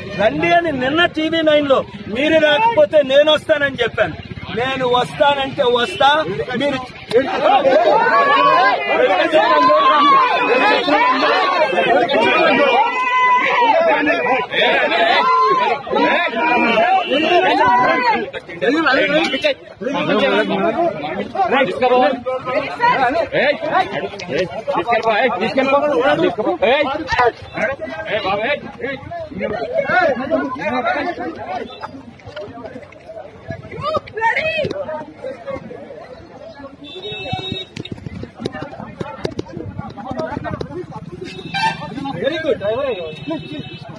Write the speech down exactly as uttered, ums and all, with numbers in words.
రండి అని నిన్న టీవీ నైన్ లో మీరు రాకపోతే నేను వస్తానని చెప్పాను. నేను వస్తానంటే వస్తా. మీరు వెరీ గుడ్.